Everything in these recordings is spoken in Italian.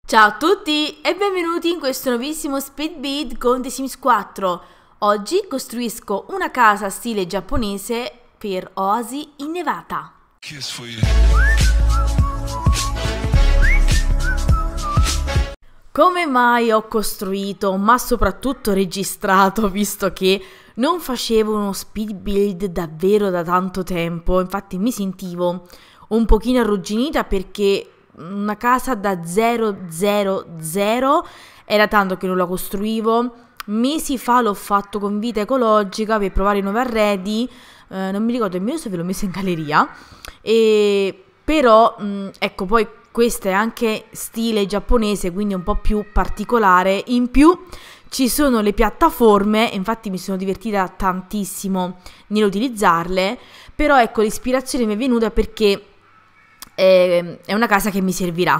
Ciao a tutti e benvenuti in questo nuovissimo Speed Beat con The Sims 4. Oggi costruisco una casa stile giapponese per oasi innevata. Come mai ho costruito, ma soprattutto registrato, visto che non facevo uno speed build davvero da tanto tempo? Infatti mi sentivo un pochino arrugginita perché una casa da 000 era tanto che non la costruivo. Mesi fa l'ho fatto con vita ecologica per provare i nuovi arredi, non mi ricordo nemmeno se ve l'ho messo in galleria, però ecco, poi questa è anche stile giapponese, quindi un po' più particolare. In più ci sono le piattaforme, infatti mi sono divertita tantissimo nell'utilizzarle, però ecco, l'ispirazione mi è venuta perché è una casa che mi servirà.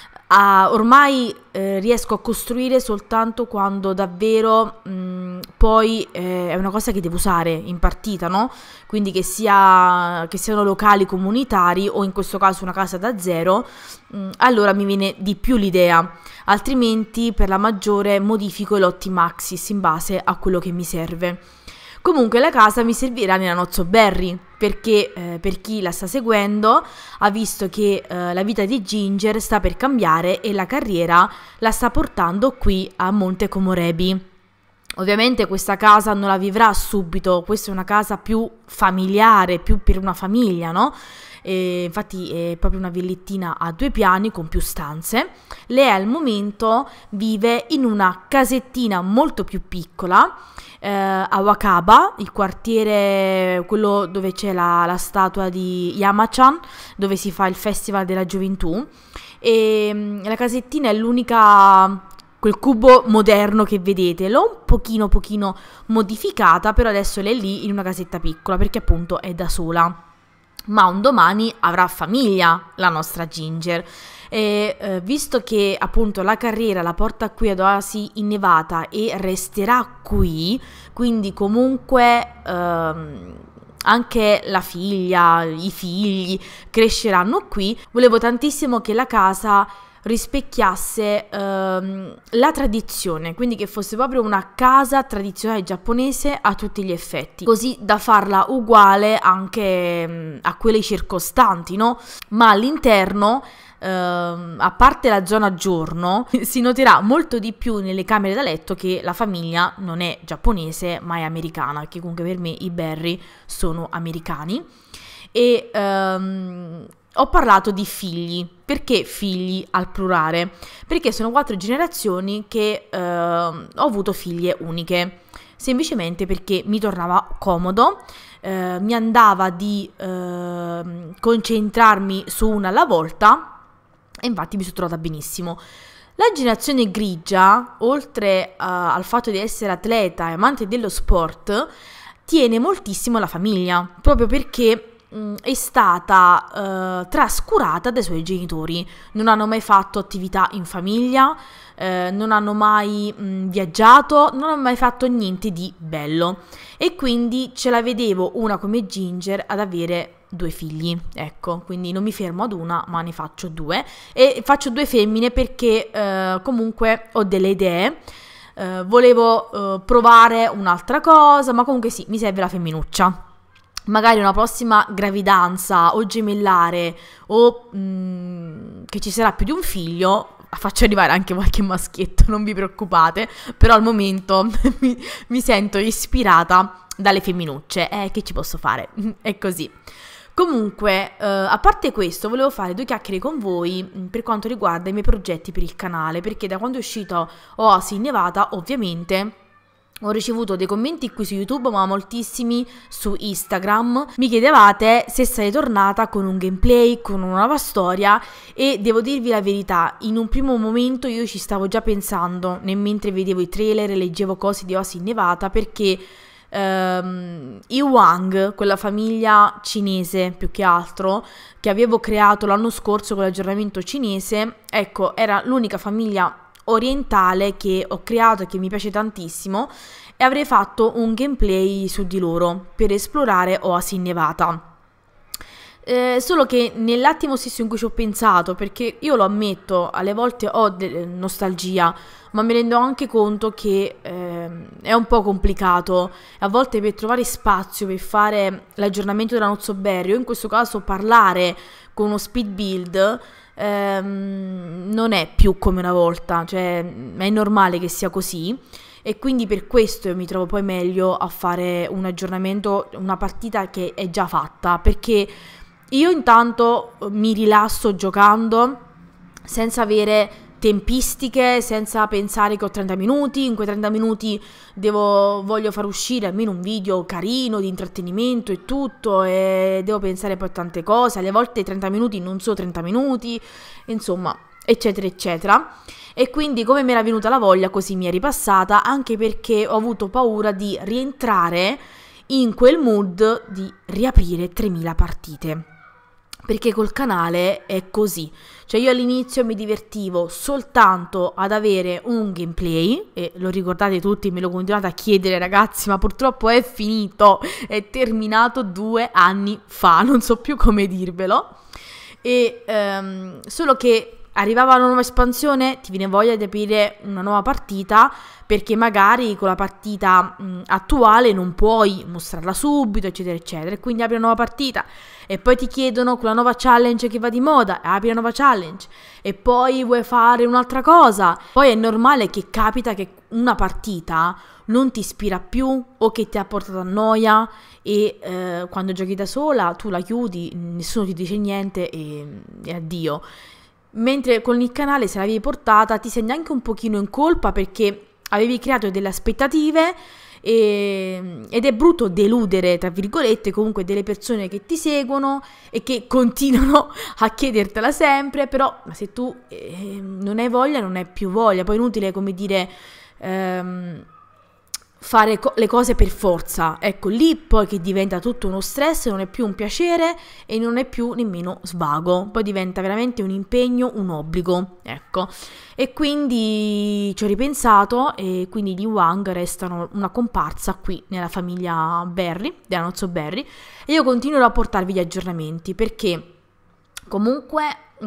Ormai riesco a costruire soltanto quando davvero poi è una cosa che devo usare in partita, no? Quindi che siano locali comunitari o in questo caso una casa da zero, allora mi viene di più l'idea, altrimenti per la maggiore modifico i lotti Maxis in base a quello che mi serve. Comunque la casa mi servirà nella Nozzo Berry, perché per chi la sta seguendo ha visto che la vita di Ginger sta per cambiare e la carriera la sta portando qui a Monte Komorebi. Ovviamente questa casa non la vivrà subito, questa è una casa più familiare, più per una famiglia, no? Infatti è proprio una villettina a 2 piani con più stanze. Lei al momento vive in una casettina molto più piccola, a Wakaba, il quartiere, quello dove c'è la statua di Yamachan, dove si fa il Festival della Gioventù, e la casettina è l'unica, quel cubo moderno che vedete. L'ho un pochino modificata, però adesso lei è lì in una casetta piccola perché appunto è da sola. Ma un domani avrà famiglia la nostra Ginger, e visto che appunto la carriera la porta qui ad Oasi Innevata e resterà qui, quindi comunque anche la figlia, i figli cresceranno qui, volevo tantissimo che la casa rispecchiasse la tradizione, quindi che fosse proprio una casa tradizionale giapponese a tutti gli effetti, così da farla uguale anche a quelle circostanti, no? Ma all'interno, a parte la zona giorno, si noterà molto di più nelle camere da letto che la famiglia non è giapponese ma è americana, che comunque per me i Berry sono americani. E ho parlato di figli. Perché figli al plurale? Perché sono 4 generazioni che ho avuto figlie uniche, semplicemente perché mi tornava comodo, mi andava di concentrarmi su una alla volta e infatti mi sono trovata benissimo. La generazione grigia, oltre al fatto di essere atleta e amante dello sport, tiene moltissimo alla famiglia, proprio perché è stata trascurata dai suoi genitori. Non hanno mai fatto attività in famiglia, non hanno mai viaggiato, non hanno mai fatto niente di bello, e quindi ce la vedevo una come Ginger ad avere 2 figli, ecco, quindi non mi fermo ad una ma ne faccio 2, e faccio 2 femmine perché comunque ho delle idee. Volevo provare un'altra cosa, ma comunque sì, mi serve la femminuccia. Magari una prossima gravidanza o gemellare o che ci sarà più di un figlio, faccio arrivare anche qualche maschietto, non vi preoccupate, però al momento mi sento ispirata dalle femminucce, che ci posso fare, è così. Comunque, a parte questo, volevo fare 2 chiacchiere con voi per quanto riguarda i miei progetti per il canale, perché da quando è uscito Oasi Innevata, ovviamente, ho ricevuto dei commenti qui su YouTube, ma moltissimi su Instagram. Mi chiedevate se sarei tornata con un gameplay, con una nuova storia, e devo dirvi la verità, in un primo momento io ci stavo già pensando, mentre vedevo i trailer e leggevo cose di Oasi Innevata, perché i Wang, quella famiglia cinese più che altro, che avevo creato l'anno scorso con l'aggiornamento cinese, ecco, era l'unica famiglia orientale che ho creato e che mi piace tantissimo, e avrei fatto un gameplay su di loro per esplorare Oasi Innevata. Solo che nell'attimo stesso in cui ci ho pensato, perché io lo ammetto, alle volte ho nostalgia, ma mi rendo anche conto che è un po' complicato. A volte per trovare spazio per fare l'aggiornamento della Nozzoberry, o in questo caso parlare con uno speed build, non è più come una volta, cioè è normale che sia così. E quindi per questo io mi trovo poi meglio a fare un aggiornamento, una partita che è già fatta, perché io intanto mi rilasso giocando senza avere tempistiche, senza pensare che ho 30 minuti, in quei 30 minuti voglio far uscire almeno un video carino, di intrattenimento e tutto, e devo pensare poi a tante cose, alle volte 30 minuti non so 30 minuti, insomma, eccetera eccetera. E quindi come mi era venuta la voglia così mi è ripassata, anche perché ho avuto paura di rientrare in quel mood di riaprire 3000 partite, perché col canale è così, cioè io all'inizio mi divertivo soltanto ad avere un gameplay, e lo ricordate tutti, me lo continuate a chiedere ragazzi, ma purtroppo è finito, è terminato 2 anni fa, non so più come dirvelo, e solo che arrivava una nuova espansione, ti viene voglia di aprire una nuova partita, perché magari con la partita attuale non puoi mostrarla subito, eccetera eccetera, e quindi apri una nuova partita e poi ti chiedono quella nuova challenge che va di moda, apri una nuova challenge e poi vuoi fare un'altra cosa. Poi è normale che capita che una partita non ti ispira più o che ti ha portato a noia, e quando giochi da sola tu la chiudi, nessuno ti dice niente e addio. Mentre con il canale, se l'avevi portata, ti senti anche un pochino in colpa perché avevi creato delle aspettative, ed è brutto deludere, tra virgolette, comunque delle persone che ti seguono e che continuano a chiedertela sempre, però se tu non hai voglia, non hai più voglia, poi è inutile, come dire, fare le cose per forza, ecco, lì poi che diventa tutto uno stress, non è più un piacere e non è più nemmeno svago, poi diventa veramente un impegno, un obbligo, ecco. E quindi ci ho ripensato, e quindi gli Wang restano una comparsa qui nella famiglia Berry, della Nozzoberry, e io continuerò a portarvi gli aggiornamenti perché comunque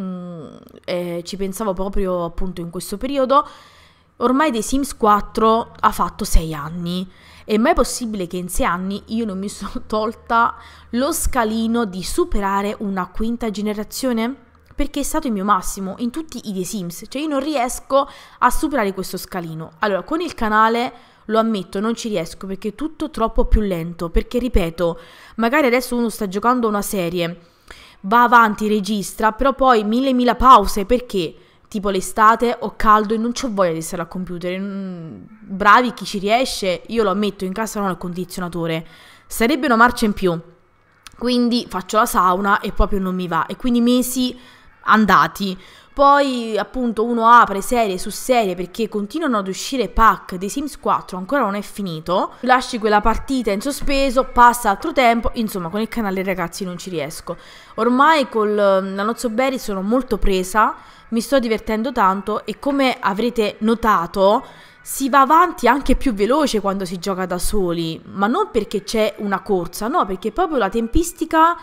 ci pensavo proprio appunto in questo periodo. Ormai The Sims 4 ha fatto 6 anni. È mai possibile che in 6 anni io non mi sono tolta lo scalino di superare una 5ª generazione? Perché è stato il mio massimo in tutti i The Sims. Cioè io non riesco a superare questo scalino. Allora, con il canale, lo ammetto, non ci riesco perché è tutto troppo più lento. Perché, ripeto, magari adesso uno sta giocando una serie, va avanti, registra, però poi mille pause, perché? Tipo l'estate, ho caldo e non c'ho voglia di stare al computer. Bravi chi ci riesce, io lo ammetto, in casa non ho il condizionatore, sarebbe una marcia in più, quindi faccio la sauna e proprio non mi va, e quindi mesi andati. Poi appunto uno apre serie su serie perché continuano ad uscire pack. dei Sims 4 ancora non è finito, lasci quella partita in sospeso, passa altro tempo, insomma con il canale ragazzi non ci riesco. Ormai con la Nozzoberry sono molto presa, mi sto divertendo tanto, e come avrete notato si va avanti anche più veloce quando si gioca da soli, ma non perché c'è una corsa, no, perché proprio la tempistica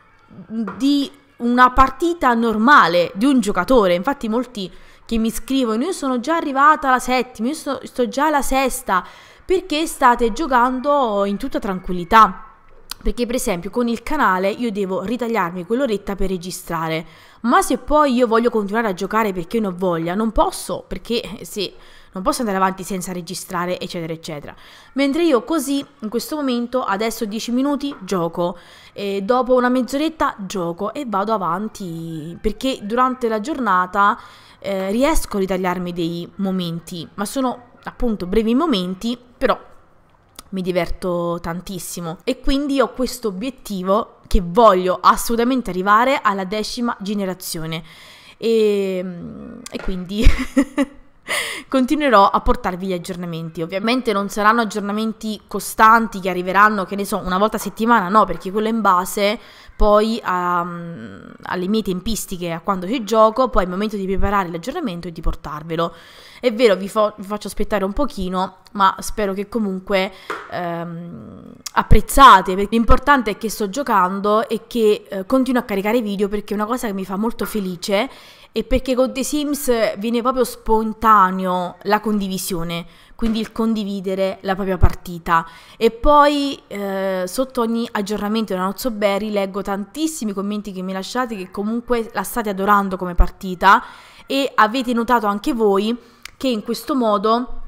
di una partita normale di un giocatore. Infatti molti che mi scrivono: io sono già arrivata alla 7ª, io sto già alla 6ª, perché state giocando in tutta tranquillità. Perché per esempio con il canale io devo ritagliarmi quell'oretta per registrare, ma se poi io voglio continuare a giocare perché non ho voglia, non posso, perché sì, non posso andare avanti senza registrare, eccetera eccetera. Mentre io così in questo momento adesso 10 minuti gioco, e dopo una mezz'oretta gioco e vado avanti, perché durante la giornata riesco a ritagliarmi dei momenti, ma sono appunto brevi momenti, però mi diverto tantissimo, e quindi ho questo obiettivo che voglio assolutamente arrivare alla 10ª generazione, e quindi continuerò a portarvi gli aggiornamenti. Ovviamente non saranno aggiornamenti costanti che arriveranno, che ne so, una volta a settimana, no, perché quello è in base poi alle mie tempistiche, a quando ci gioco, poi è il momento di preparare l'aggiornamento e di portarvelo. È vero, vi faccio aspettare un pochino, ma spero che comunque apprezzate, perché l'importante è che sto giocando e che continuo a caricare video, perché è una cosa che mi fa molto felice, e perché con The Sims viene proprio spontaneo la condivisione, quindi il condividere la propria partita. E poi sotto ogni aggiornamento da Not So Berry leggo tantissimi commenti che mi lasciate, che comunque la state adorando come partita, e avete notato anche voi che in questo modo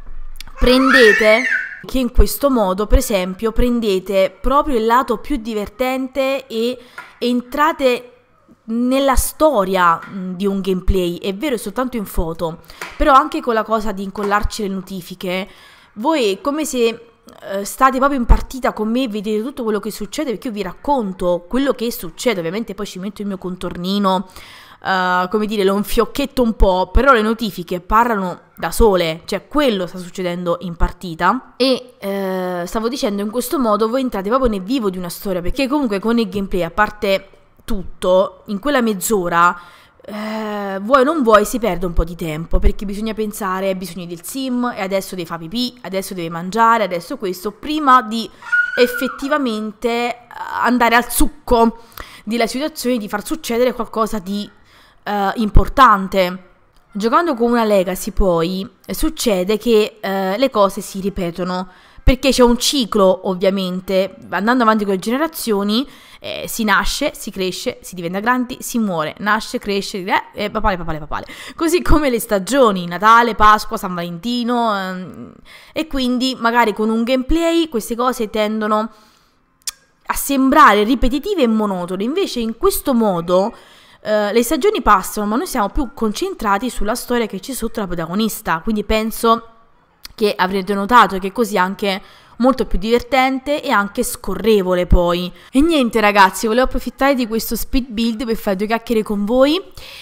per esempio prendete proprio il lato più divertente e entrate nella storia di un gameplay. È vero, è soltanto in foto, però anche con la cosa di incollarci le notifiche, voi è come se state proprio in partita con me, vedete tutto quello che succede, perché io vi racconto quello che succede. Ovviamente poi ci metto il mio contornino, come dire, lo infiocchetto un po', però le notifiche parlano da sole, cioè quello sta succedendo in partita. E stavo dicendo, in questo modo voi entrate proprio nel vivo di una storia, perché comunque con il gameplay, a parte tutto, in quella mezz'ora vuoi o non vuoi si perde un po' di tempo, perché bisogna pensare ai bisogni del sim, e adesso deve fare pipì, adesso deve mangiare, adesso questo, prima di effettivamente andare al succo della situazione, di far succedere qualcosa di importante. Giocando con una legacy poi succede che le cose si ripetono, perché c'è un ciclo, ovviamente, andando avanti con le generazioni. Si nasce, si cresce, si diventa grandi, si muore, nasce, cresce, papale. Così come le stagioni, Natale, Pasqua, San Valentino, e quindi magari con un gameplay queste cose tendono a sembrare ripetitive e monotone. Invece in questo modo le stagioni passano, ma noi siamo più concentrati sulla storia che c'è sotto la protagonista, quindi penso che avrete notato che così anche molto più divertente e anche scorrevole poi. E niente ragazzi, volevo approfittare di questo speed build per fare due chiacchiere con voi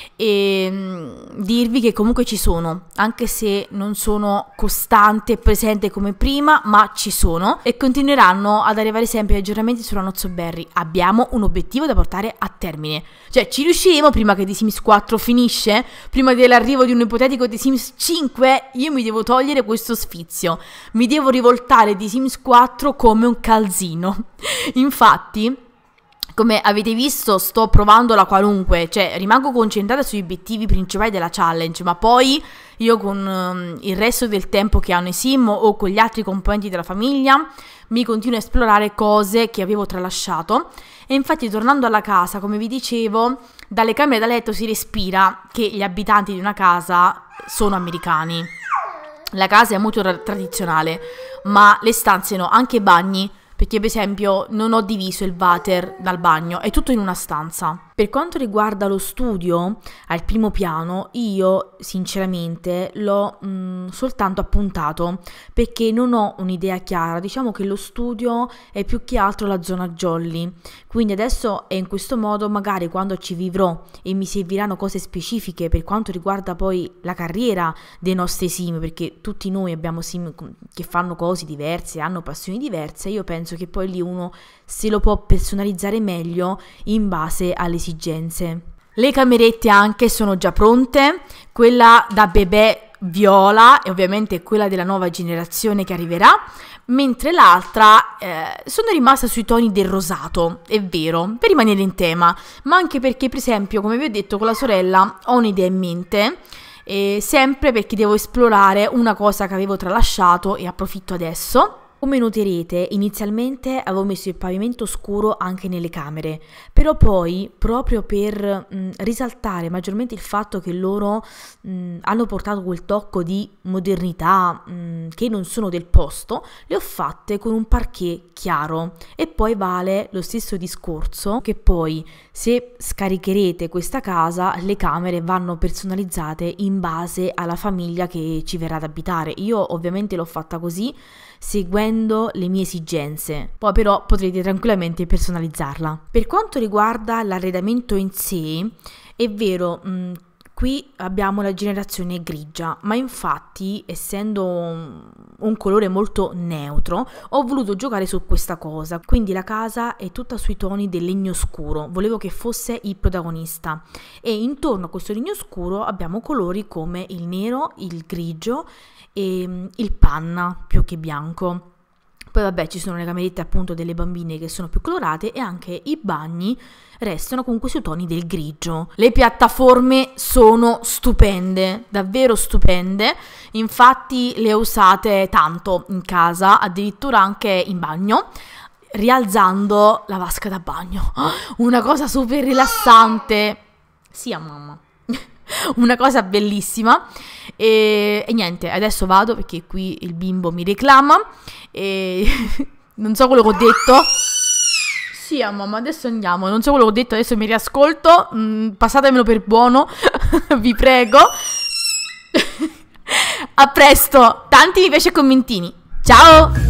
e dirvi che comunque ci sono, anche se non sono costante e presente come prima, ma ci sono e continueranno ad arrivare sempre aggiornamenti sulla Not So Berry. Abbiamo un obiettivo da portare a termine, cioè ci riusciremo prima che The Sims 4 finisce, prima dell'arrivo di un ipotetico The Sims 5. Io mi devo togliere questo sfizio, mi devo rivoltare di Sims 4 come un calzino. Infatti, come avete visto, sto provando la qualunque, cioè rimango concentrata sugli obiettivi principali della challenge, ma poi io con il resto del tempo che hanno i sim o con gli altri componenti della famiglia mi continuo a esplorare cose che avevo tralasciato. E infatti, tornando alla casa, come vi dicevo, dalle camere da letto si respira che gli abitanti di una casa sono americani. La casa è molto tradizionale, ma le stanze no, anche i bagni, perché per esempio non ho diviso il water dal bagno, è tutto in una stanza. Per quanto riguarda lo studio, al primo piano, io sinceramente l'ho soltanto appuntato, perché non ho un'idea chiara. Diciamo che lo studio è più che altro la zona jolly, quindi adesso è in questo modo. Magari quando ci vivrò e mi serviranno cose specifiche per quanto riguarda poi la carriera dei nostri sim, perché tutti noi abbiamo sim che fanno cose diverse, hanno passioni diverse, io penso che poi lì uno se lo può personalizzare meglio in base alle esigenze. Le camerette anche sono già pronte, quella da bebè viola e ovviamente quella della nuova generazione che arriverà, mentre l'altra sono rimasta sui toni del rosato, è vero, per rimanere in tema, ma anche perché per esempio, come vi ho detto, con la sorella ho un'idea in mente, sempre perché devo esplorare una cosa che avevo tralasciato e approfitto adesso. Come noterete, inizialmente avevo messo il pavimento scuro anche nelle camere, però poi, proprio per risaltare maggiormente il fatto che loro hanno portato quel tocco di modernità che non sono del posto, le ho fatte con un parquet chiaro. E poi vale lo stesso discorso, che poi se scaricherete questa casa, le camere vanno personalizzate in base alla famiglia che ci verrà ad abitare. Io ovviamente l'ho fatta così, seguendo le mie esigenze, poi però potrete tranquillamente personalizzarla. Per quanto riguarda l'arredamento in sé, è vero, Qui abbiamo la generazione grigia, ma infatti, essendo un colore molto neutro, ho voluto giocare su questa cosa. Quindi la casa è tutta sui toni del legno scuro, volevo che fosse il protagonista. E intorno a questo legno scuro abbiamo colori come il nero, il grigio e il panna più che bianco. Poi vabbè, ci sono le camerette appunto delle bambine che sono più colorate e anche i bagni restano comunque sui toni del grigio. Le piattaforme sono stupende, davvero stupende, infatti le ho usate tanto in casa, addirittura anche in bagno, rialzando la vasca da bagno. Una cosa super rilassante. Sì, a mamma. Una cosa bellissima. E niente, adesso vado perché qui il bimbo mi reclama e non so quello che ho detto. Sì, mamma, adesso andiamo. Non so quello che ho detto, adesso mi riascolto. Passatemelo per buono, vi prego. A presto, tanti mi piace e commentini. Ciao!